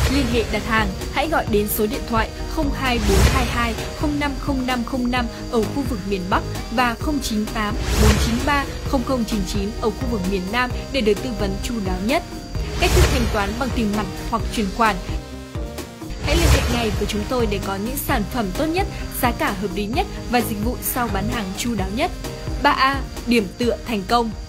Liên hệ đặt hàng, hãy gọi đến số điện thoại 02422 050505 ở khu vực miền Bắc và 098 493 0099 ở khu vực miền Nam để được tư vấn chu đáo nhất. Cách thức thanh toán bằng tiền mặt hoặc chuyển khoản. Hãy liên hệ ngay với chúng tôi để có những sản phẩm tốt nhất, giá cả hợp lý nhất và dịch vụ sau bán hàng chu đáo nhất. 3A. Điểm tựa thành công.